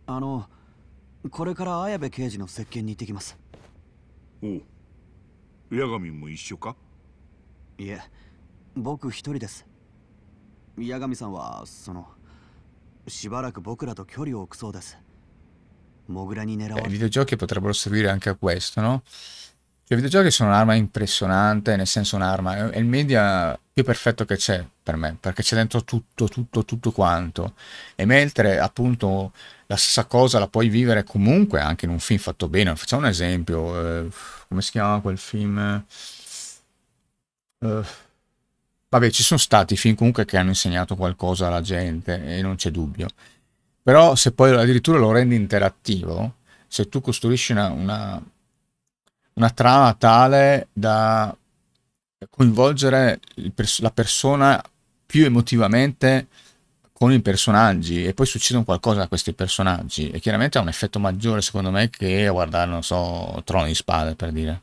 これから綾部刑事の接見に行ってきます。 おう、八神も一緒か？ いえ、僕一人です。八神さんはしばらく僕らと距離を置くそうです。モグラに狙わ I れ。 videogiochi potrebbero servire anche a questo, no? Cioè, i videogiochi sono un'arma impressionante, nel senso un'arma, è il media più perfetto che c'è per me, perché c'è dentro tutto, tutto, tutto quanto. E mentre appunto la stessa cosa la puoi vivere comunque anche in un film fatto bene. Facciamo un esempio, come si chiama quel film? Eh, vabbè, ci sono stati film comunque che hanno insegnato qualcosa alla gente e non c'è dubbio. Però se poi addirittura lo rendi interattivo, se tu costruisci una trama tale da coinvolgere la persona più emotivamente con i personaggi e poi succede qualcosa a questi personaggi e chiaramente ha un effetto maggiore secondo me che a guardare, non so, Trono di Spade per dire.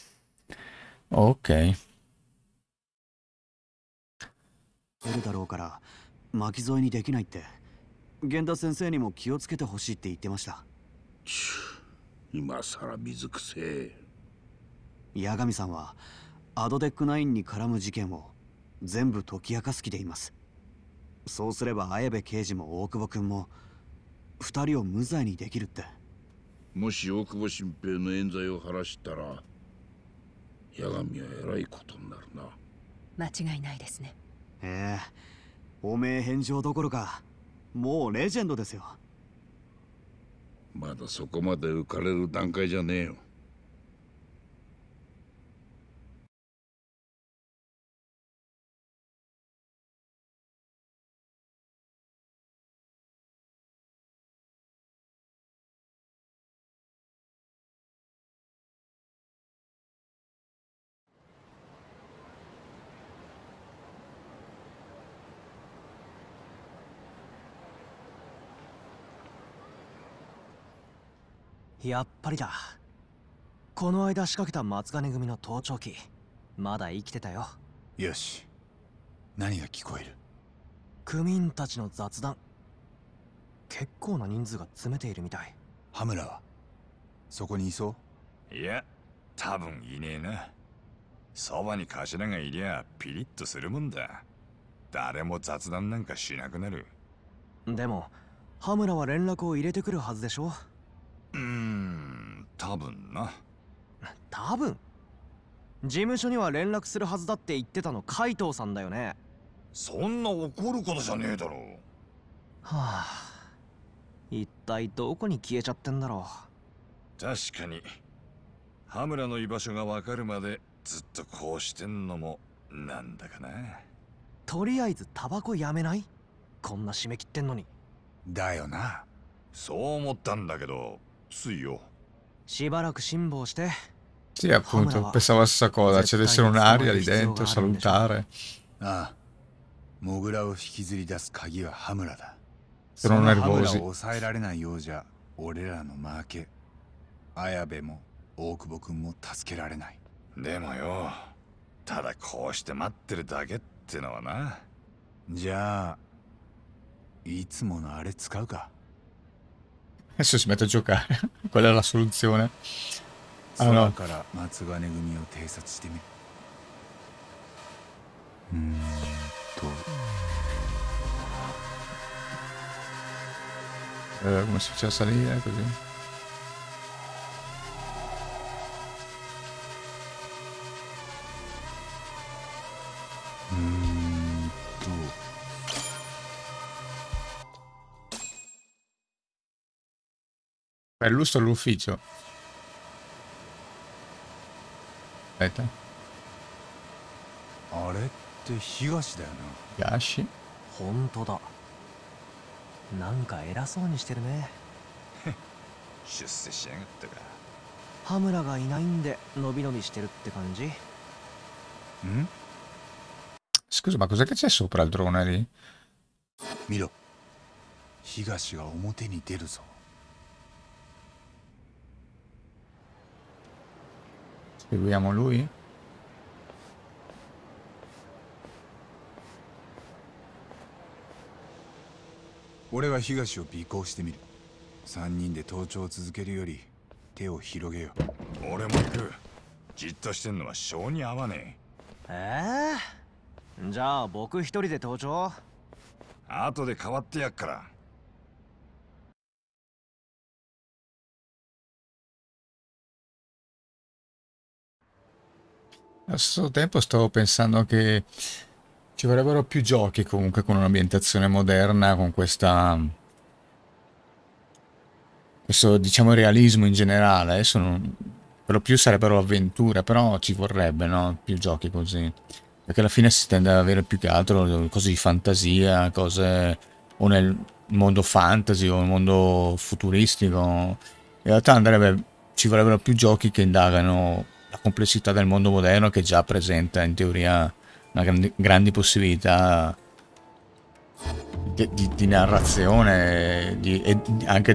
Ok. 出るだろうから巻き添えにできないって、源田先生にも気をつけてほしいって言ってました。 今さら水くせえ。 八神さんはアドデック9に絡む事件を全部解き明かす気でいます。そうすれば綾部刑事も大久保君も2人を無罪にできるって。 もし大久保新平の冤罪を晴らしたら八神はえらいことになるな。 間違いないですね。 ええ、汚名返上どころかもうレジェンドですよ。 まだそこまで浮かれる段階じゃねえよ。 やっぱりだ。この間仕掛けた松金組の盗聴器、まだ生きてたよ。 よし、何が聞こえる？ 組員たちの雑談。結構な人数が詰めているみたい。 羽村はそこにいそう？ いや、多分いねえな。そばに頭がいりゃピリッとするもんだ。誰も雑談なんかしなくなる。 でも羽村は連絡を入れてくるはずでしょ。 多分な。 多分。事務所には連絡するはずだって言ってたの海藤さんだよね。 そんな怒ることじゃねえだろう。 はあ、一体どこに消えちゃってんだろう。確かに羽村の居場所がわかるまでずっとこうしてんのもなんだかな。 とりあえずタバコやめない？こんな締め切ってんのに。 だよな。 そう思ったんだけど、ついよ。 しばらく辛抱して。 Sì, appunto, pensavo la stessa cosa, c'è deve essere un'aria lì dentro, salutare. ああ、モグラを引きずり出す鍵は羽村だ。 Sono 羽村を nervosi. 抑えられないようじゃ俺らの負け。綾部も大久保君も助けられない。 でもよ、ただこうして待ってるだけってのはな。 じゃあいつものあれ使うか。 Adesso si mette a giocare. Quella è la soluzione. 空から松金組を偵察してみる。 Come si faceva a salire così? Perlusto all'ufficio. Aspetta. あれって東だよな。東？ 本当だ。なんか偉そうにしてるね。 出世しやがったか。 羽村がいないんでのびのびしてるって感じ？ Scusa, ma cos'è che c'è sopra il drone lì? 見ろ。東が表に出るぞ。 Seguiamo lui? 俺が東を尾行してみる。 3人で盗聴を続けるより手を広げよう。 俺も行く。じっとしてんのは性に合わねじゃあ僕一人で盗聴？ え。後で代わってやっから。 Allo stesso tempo stavo pensando che ci vorrebbero più giochi comunque con un'ambientazione moderna, con questo diciamo realismo in generale. Adesso per lo più sarebbero avventure, però ci vorrebbe, no? Più giochi così. Perché alla fine si tende ad avere più che altro cose di fantasia, cose o nel mondo fantasy o nel mondo futuristico. In realtà ci vorrebbero più giochi che indagano la complessità del mondo moderno, che già presenta in teoria grandi possibilità di narrazione e anche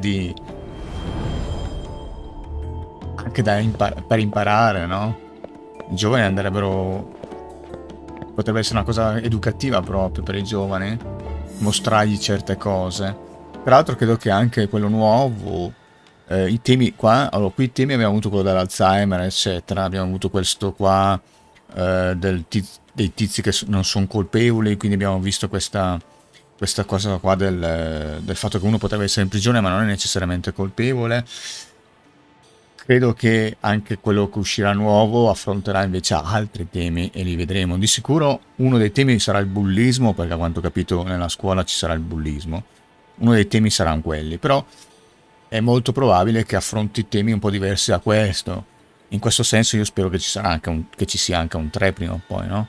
per imparare, no? I giovani potrebbe essere una cosa educativa proprio per i giovani, mostrargli certe cose. Peraltro credo che anche quello nuovo, i temi qua, allora qui i temi abbiamo avuto quello dell'Alzheimer eccetera, abbiamo avuto questo qua dei tizi che non sono colpevoli, quindi abbiamo visto questa cosa qua del fatto che uno potrebbe essere in prigione ma non è necessariamente colpevole. Credo che anche quello che uscirà nuovo affronterà invece altri temi e li vedremo. Di sicuro uno dei temi sarà il bullismo, perché a quanto ho capito nella scuola ci sarà il bullismo. Uno dei temi saranno quelli, però è molto probabile che affronti temi un po' diversi da questo. In questo senso io spero che ci sia anche un 3 prima o poi, no?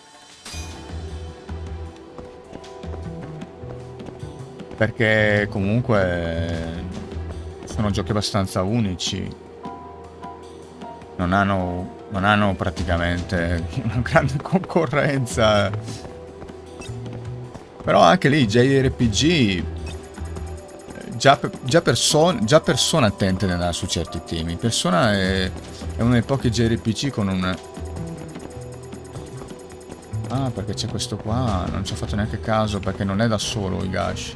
Perché comunque sono giochi abbastanza unici. Non hanno praticamente una grande concorrenza. Però anche lì JRPG già Persona attente ad andare su certi temi. Persona è uno dei pochi JRPG con un... Ah, perché c'è questo qua, non ci ho fatto neanche caso, perché non è da solo Higashi.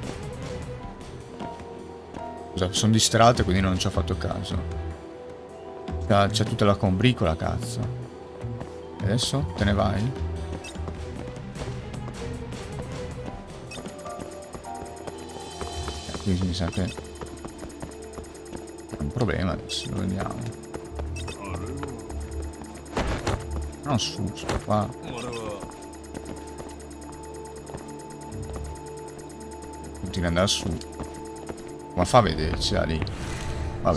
Scusa, sono distratto quindi non ci ho fatto caso. C'è tutta la combricola, cazzo. E adesso te ne vai? Qui mi sa che è un problema adesso, lo vediamo. Non su, sto qua. Continua ad andare su. Ma fa vederci da lì. Vabbè.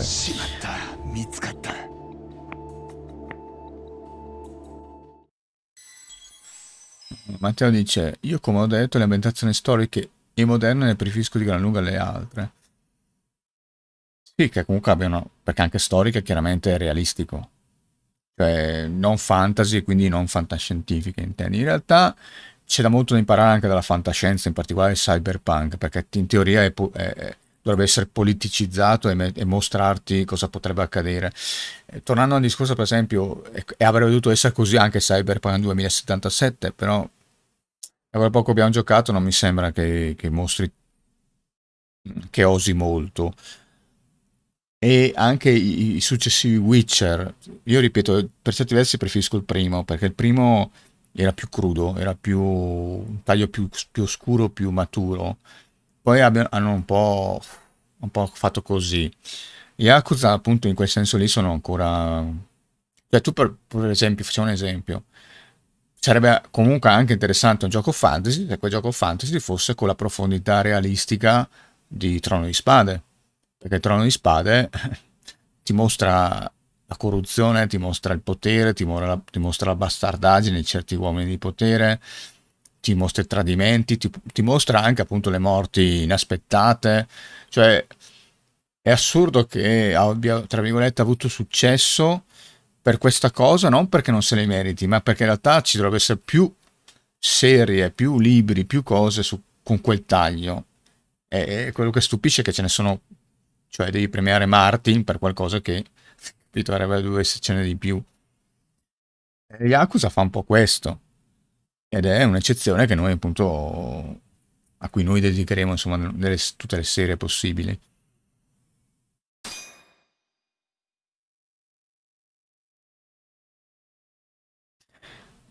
Matteo dice: io come ho detto le ambientazioni storiche e moderne ne preferisco di gran lunga alle altre. Sì, che comunque abbiano, perché anche storica chiaramente è realistico, cioè non fantasy, quindi non fantascientifiche intendi. In realtà c'è da molto da imparare anche dalla fantascienza, in particolare il cyberpunk, perché in teoria dovrebbe essere politicizzato e mostrarti cosa potrebbe accadere. Tornando al discorso, per esempio, avrebbe dovuto essere così anche Cyberpunk 2077, però da quel poco abbiamo giocato non mi sembra che mostri, che osi molto. E anche i successivi Witcher, io ripeto, per certi versi preferisco il primo, perché il primo era più crudo, era un taglio più oscuro, più maturo. Poi hanno un po' fatto così. Yakuza appunto in quel senso lì sono ancora... Cioè tu per esempio, facciamo un esempio, sarebbe comunque anche interessante un gioco fantasy se quel gioco fantasy fosse con la profondità realistica di Trono di Spade, perché Trono di Spade ti mostra la corruzione, ti mostra il potere, ti mostra la bastardaggine di certi uomini di potere, ti mostra i tradimenti, ti mostra anche appunto le morti inaspettate. Cioè è assurdo che abbia, tra virgolette, avuto successo per questa cosa, non perché non se le meriti, ma perché in realtà ci dovrebbe essere più serie, più libri, più cose con quel taglio. E quello che stupisce è che ce ne sono, cioè devi premiare Martin per qualcosa che dovrebbe essercene di più. E Yakuza fa un po' questo, ed è un'eccezione che noi appunto a cui noi dedicheremo insomma tutte le serie possibili.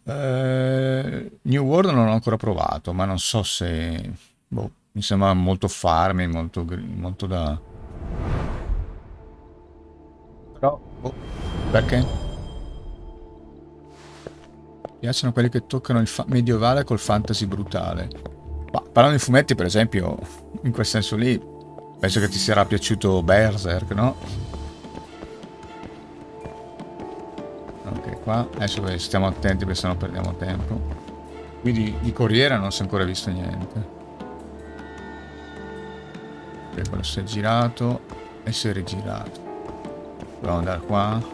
New World non l'ho ancora provato, ma non so se... Boh, mi sembra molto farming, molto da... Però, boh, perché? Mi piacciono quelli che toccano il medievale col fantasy brutale. Ma parlando di fumetti, per esempio, in quel senso lì, penso che ti sarà piaciuto Berserk, no? Ok, qua adesso stiamo attenti perché sennò perdiamo tempo. Qui di Corriere non si è ancora visto niente. Ok, quello si è girato e si è rigirato. Proviamo ad andare qua.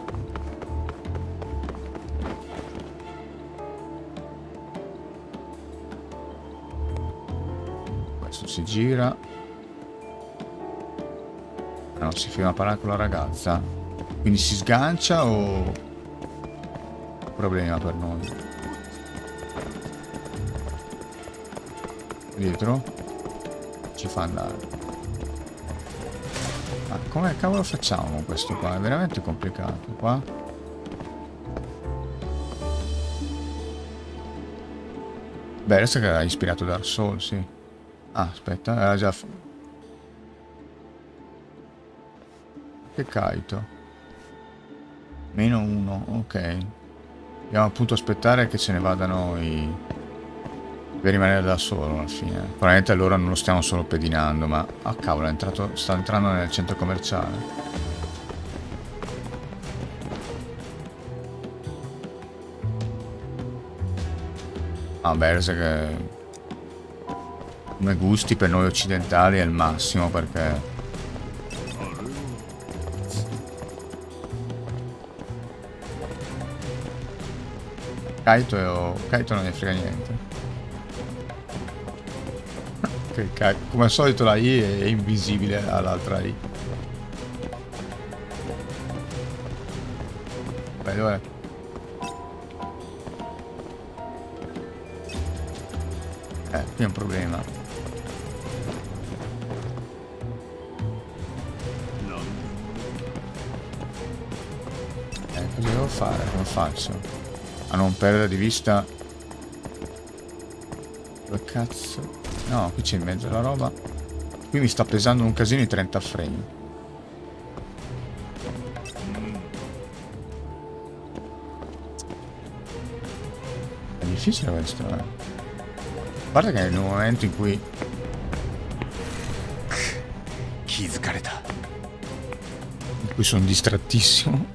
Questo si gira. No, si ferma a parlare con la ragazza. Quindi si sgancia o... problema per noi. Dietro ci fa andare. Ma come cavolo facciamo con questo qua? È veramente complicato qua. Beh, adesso che ha ispirato Dark Souls, sì. Ah, aspetta, era già... Che Kaito? -1, ok. Dobbiamo appunto aspettare che se ne vadano i... per rimanere da solo alla fine. Probabilmente allora non lo stiamo solo pedinando, ma... Ah cavolo, sta entrando nel centro commerciale. Ah, Berserk che... come gusti per noi occidentali è il massimo perché... Kaito non ne frega niente. Come al solito la I è invisibile all'altra I. Beh, dov'è? Qui è un problema. Cosa devo fare? Come faccio? A non perdere di vista... Dove cazzo? No, qui c'è in mezzo la roba. Qui mi sta pesando un casino i 30 frame. È difficile questo, eh. Guarda che nel momento in cui... in cui sono distrattissimo.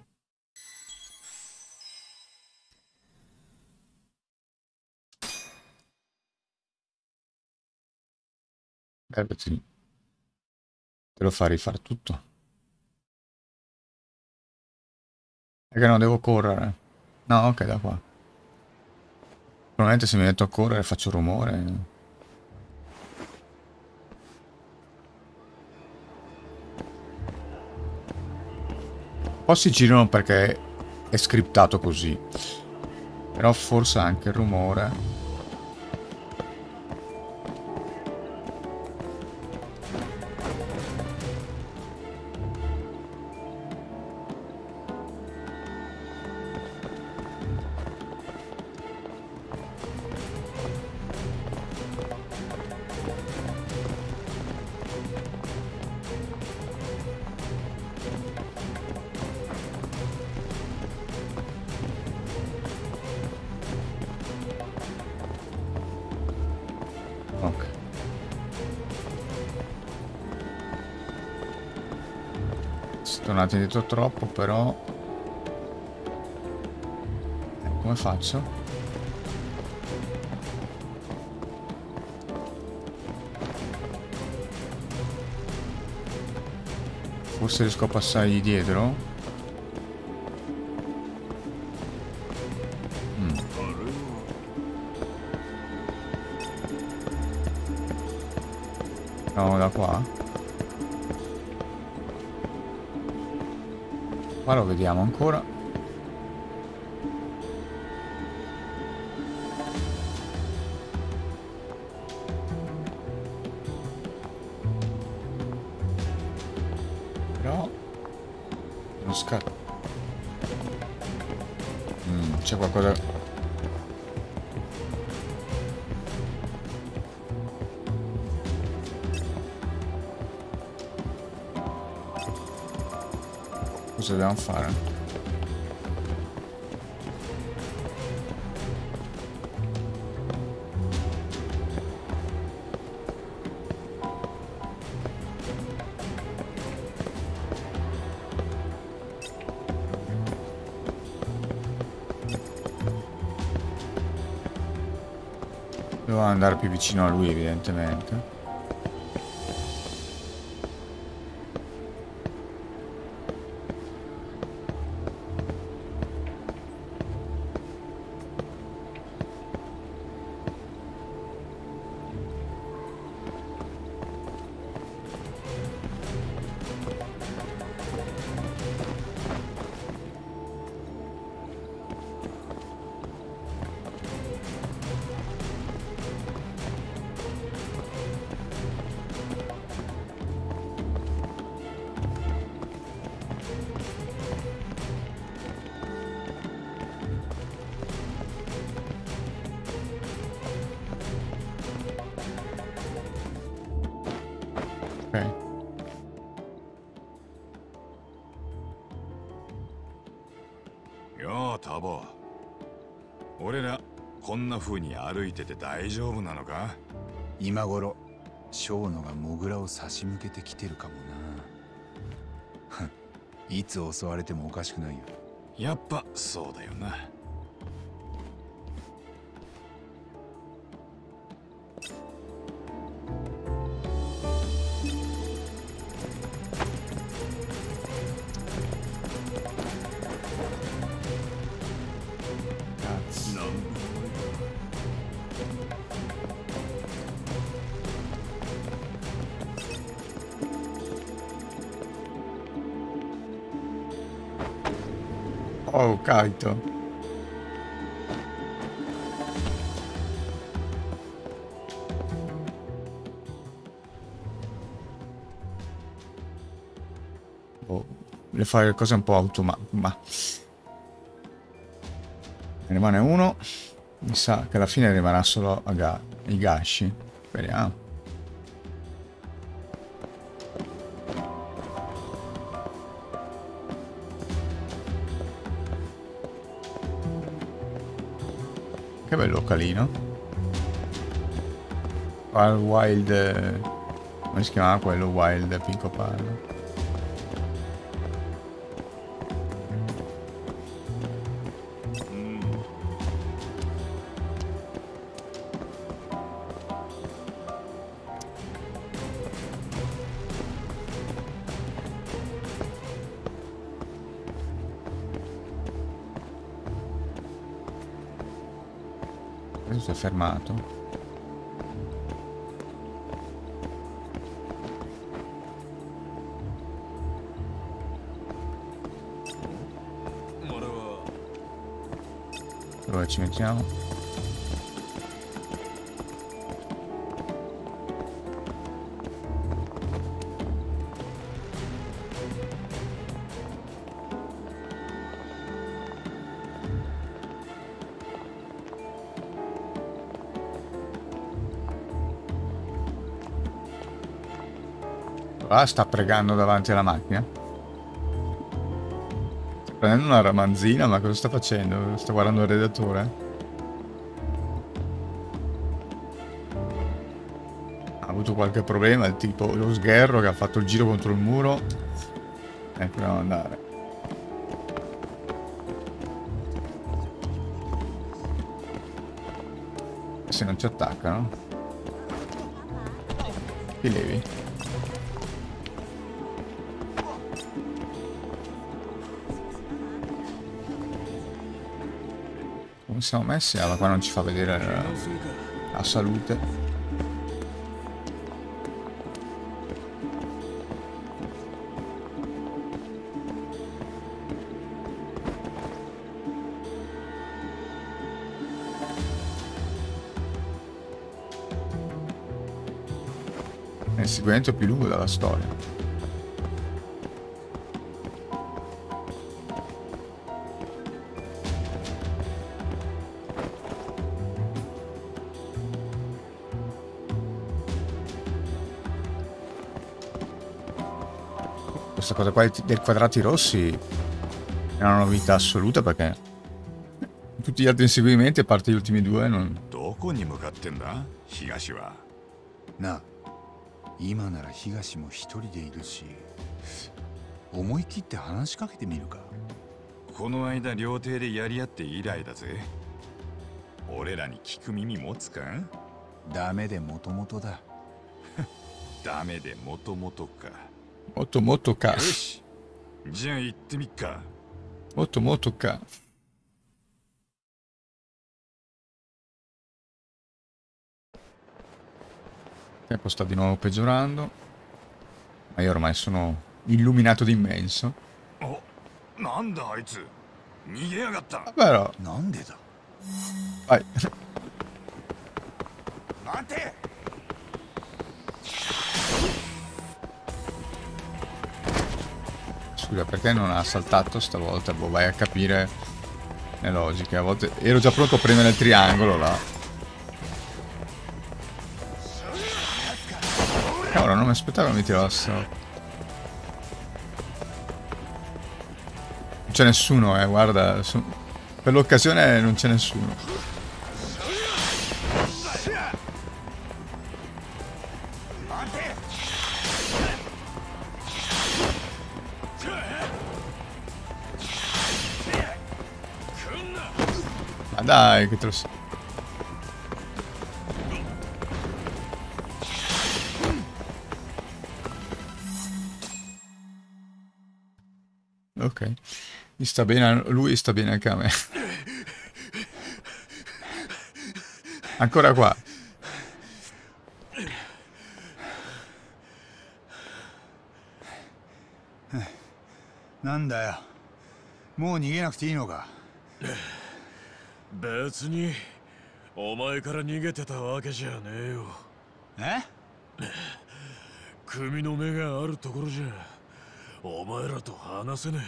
Te lo fa rifare tutto. È che non devo correre. No, ok, da qua. Probabilmente se mi metto a correre faccio rumore. Poi si girano perché è scriptato così. Però forse anche il rumore. Tornate indietro troppo, però come faccio? Forse riesco a passargli dietro? No, da qua? Qua lo vediamo ancora. Però non scatto. C'è qualcosa. cosa dobbiamo fare? Devo andare più vicino a lui, evidentemente. Ok. ようタボ、俺らこんな風に歩いてて大丈夫なのか？ 今頃小野がモグラを差し向けてきてるかもな。いつ襲われてもおかしくないよ。 やっぱそうだよな。 Oh, Kaito. Oh, le fare le cose un po' automatiche, ma ne rimane uno. Mi sa che alla fine rimarrà solo Higashi. Speriamo. Che bel localino. Wild. Come si chiamava quello? Wild Pinco Palo. Adesso si è fermato. Dove ci mettiamo? Ah, sta pregando davanti alla macchina. Sta prendendo una ramanzina, ma cosa sta facendo? Sta guardando il redattore? Ha avuto qualche problema, tipo lo sgherro che ha fatto il giro contro il muro. Proviamo ad andare. Se non ci attaccano. Ti levi? Come siamo messi? Ah, ma qua non ci fa vedere la salute. È il seguente più lungo della storia. questa cosa qua dei quadrati rossi è una novità assoluta perché tutti gli altri inseguimenti, a parte gli ultimi due, non... どこに向かってんだ東は。 なあ、今なら東も一人でいるし、思い切って話しかけてみるか。 この間料亭でやり合って以来だぜ。俺らに聞く耳持つか？ ダメでもともとだ。 ダメでもともとか。 もっともっとか。 よし、じゃあ行ってみっか。 もっともっとか。Il tempo sta di nuovo peggiorando, ma io ormai sono illuminato d'immenso. お、なんだあいつ。逃げやがった。 Però, なんでだ。 vai. 待て。 Scusa, perché non ha saltato stavolta? Boh, vai a capire le logiche. A volte ero già pronto a premere il triangolo là. Cavolo, non mi aspettavo che mi tirassero. Non c'è nessuno, guarda. Per l'occasione non c'è nessuno. Ma dai, che te lo... Ok, gli sta bene, lui sta bene anche a me. Ancora qua. なんだよ。もう逃げなくていいのか。 別にお前から逃げてたわけじゃねえよ。 え？ 組の目があるところじゃお前らと話せね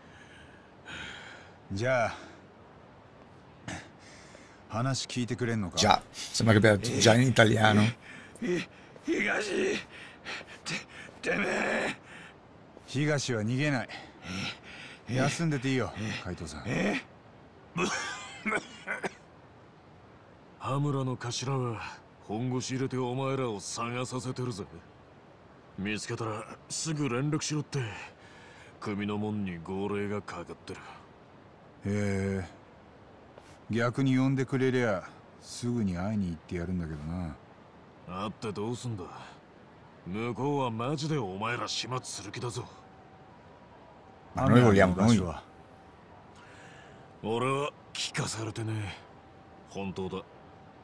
じゃあ話聞いてくれんのか。 Già, sembra che abbia già in italiano. 東、てめえ。 東は逃げない。休んでていいよ、海藤さん。 羽村の頭は本腰入れてお前らを探させてるぜ。見つけたらすぐ連絡しろって組の門に号令がかかってる。 へえ、逆に呼んでくれりゃすぐに会いに行ってやるんだけどな。 会ってどうすんだ。向こうはマジでお前ら始末する気だぞ。 Ma noi vogliamo 場所 noi. は。 俺は聞かされてねえ。本当だ。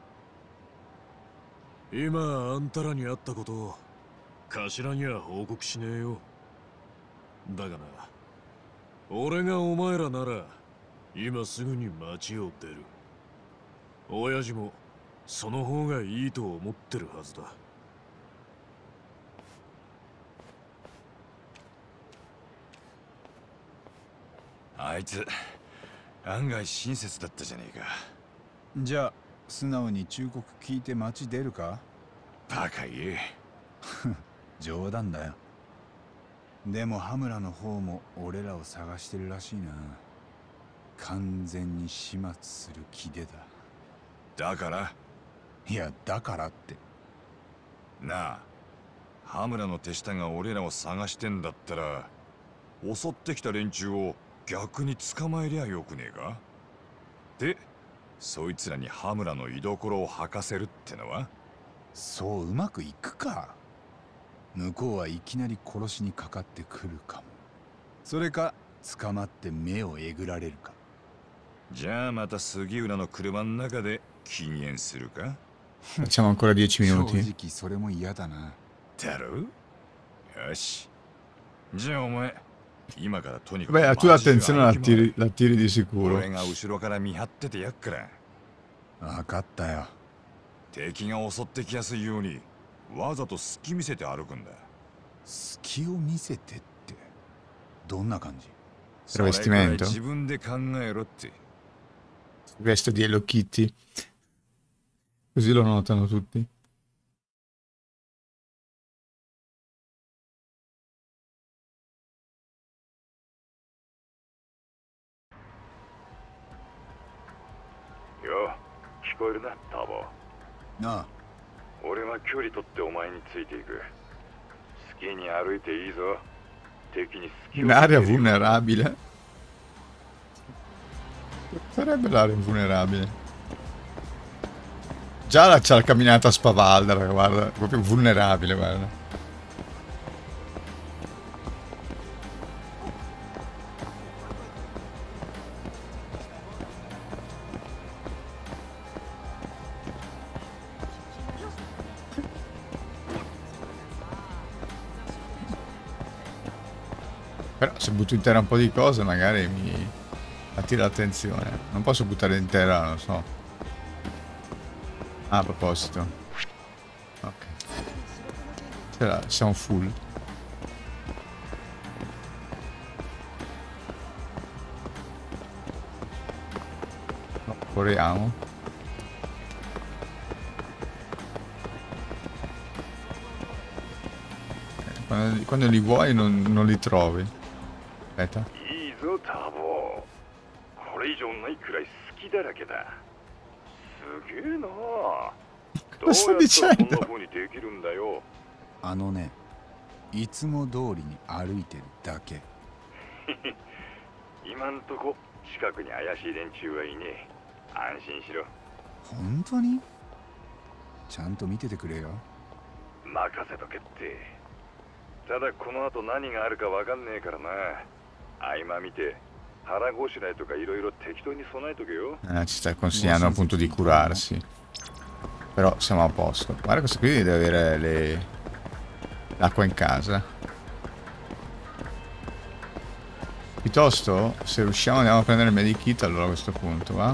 今あんたらに会ったことを頭には報告しねえよ。だがな、俺がお前らなら今すぐに町を出る。親父もその方がいいと思ってるはずだ。 あいつ案外親切だったじゃねえか。 じゃあ素直に忠告聞いて町出るか。 バカ言え。 冗談だよ。でも羽村の方も俺らを探してるらしいな。完全に始末する気でだ。 だから？ いや、だからってなあ、羽村の手下が俺らを探してんだったら襲ってきた連中を逆に捕まえりゃよくねえか。で、そいつらに羽村の居所を吐かせるってのは。 そううまくいくか。向こうはいきなり殺しにかかってくるかも。それか捕まって目をえぐられるか。 じゃあまた杉浦の車の中で禁煙するか。 Facciamo ancora 10 正 minuti. 直それも嫌だな。 だろ。よし。じゃあお前今からとにかく Beh, tu attenzione la tiri di sicuro. 俺が後ろから見張っててやっから。 分かったよ。 敵が襲ってきやすいようにわざと隙見せて歩くんだ。 隙を見せてってどんな感じ。 それくらい Travestimento? 自分で考えろって。 Veste di Hello Kitty. Così lo notano tutti. ああ、 俺は距離取ってお前についていく。好きに歩いていいぞ。敵に隙を Un'area vulnerabile. Sarebbe l'area vulnerabile. Già c'ha la camminata spavaldera, guarda, proprio vulnerabile, guarda. Però se butto in terra un po' di cose magari mi attira l'attenzione. Non posso buttare in terra, non lo so. Ah, a proposito. Ok. Siamo full. No, corriamo. Quando li vuoi non li trovi. Aspetta. いいぞターボ。これ以上ないくらい好きだらけだ。すげえな。どうやったらそんな風にできるんだよ。 あのね、いつも通りに歩いてるだけ。 今んとこ近くに怪しい連中はいねえ。安心しろ。 本当に？ちゃんと見ててくれよ。 任せとけって。ただこの後何があるかわかんねえからな。合間見て腹ごしらえとかいろいろ適当に備えとけよ。 Ci sta consigliando appunto di curarsi. Però siamo a posto. Guarda questo qui deve avere l'acqua in casa. Piuttosto, se riusciamo andiamo a prendere il medikit allora a questo punto, va?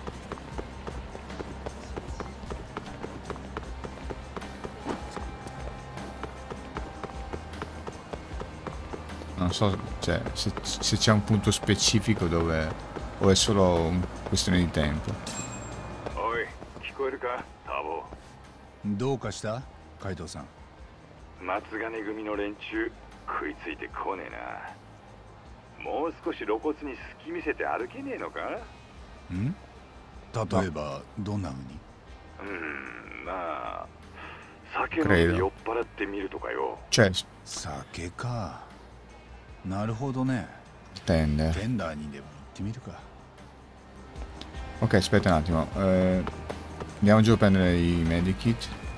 Non so, cioè, se c'è un punto specifico dove o è solo questione di tempo. おい、聞こえるか、ターボ。 どうかした？カイトさん。 松金組の連中食いついてこねえな。もう少し露骨に隙見せて歩けねえのか？ ん？例えばどんな風に？ まあ酒飲んで酔っ払ってみるとかよ。 Cioè, 酒か。なるほどね。 tende. テンダーにでも行ってみるか。 Ok, aspetta un attimo. Andiamo giù a prendere i medikit.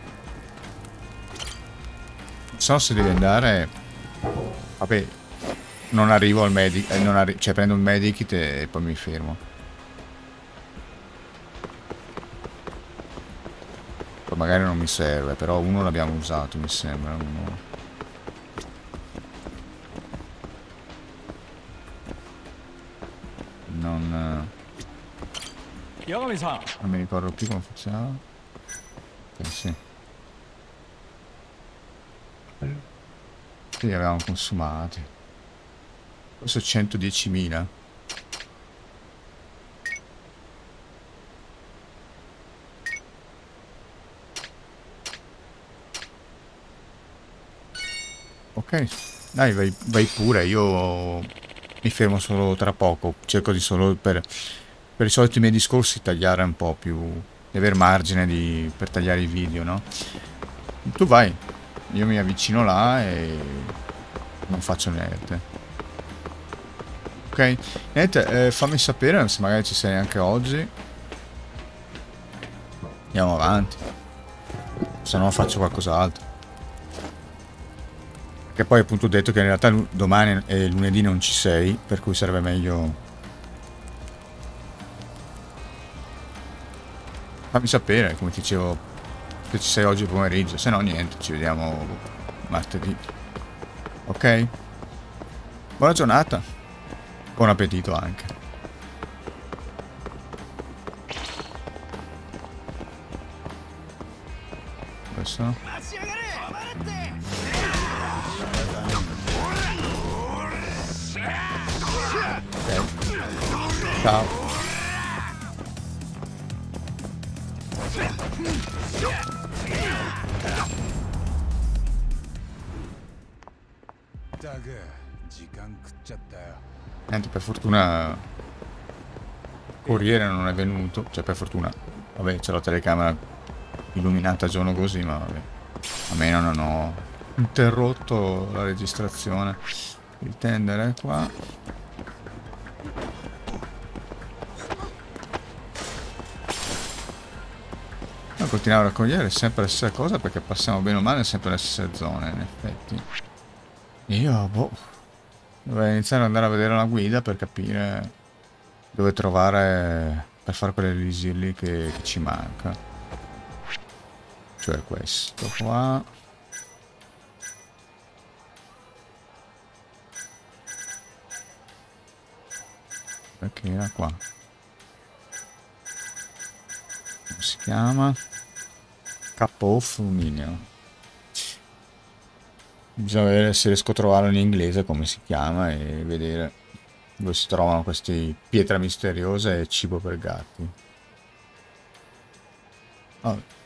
Non so se devi andare. Vabbè, non arrivo al medic. Cioè, prendo il medikit e poi mi fermo. Poi magari non mi serve, però uno l'abbiamo usato, mi sembra. Uno. Non mi ricordo più come funzionava. Sì. Li avevamo consumati. Questo 110.000. Ok, dai, vai pure, io mi fermo solo tra poco, cerco di solo per i soliti miei discorsi tagliare un po' più, di aver margine per tagliare i video, no? Tu vai, io mi avvicino là e non faccio niente. Ok, niente, fammi sapere se magari ci sei anche oggi. Andiamo avanti, se no faccio qualcos'altro. Che poi appunto ho detto che in realtà domani e lunedì non ci sei, per cui sarebbe meglio. Fammi sapere, come ti dicevo, se ci sei oggi pomeriggio, se no niente, ci vediamo martedì. Ok? Buona giornata, buon appetito anche. Questo? Ciao. Niente, per fortuna Corriere non è venuto, cioè per fortuna. Vabbè, c'è la telecamera illuminata a giorno così, ma vabbè. Almeno non ho interrotto la registrazione. Il tender è qua. Ma continuiamo a raccogliere sempre le stesse cose perché passiamo bene o male sempre nelle stesse zone, in effetti. Io, boh, dovrei iniziare ad andare a vedere la guida per capire dove trovare, per fare quelle release lì che ci manca. Cioè questo qua. Perché era qua? Come si chiama? Capo fulmineo. Bisogna vedere se riesco a trovarlo in inglese come si chiama e vedere dove si trovano queste pietre misteriose e cibo per gatti. Oh.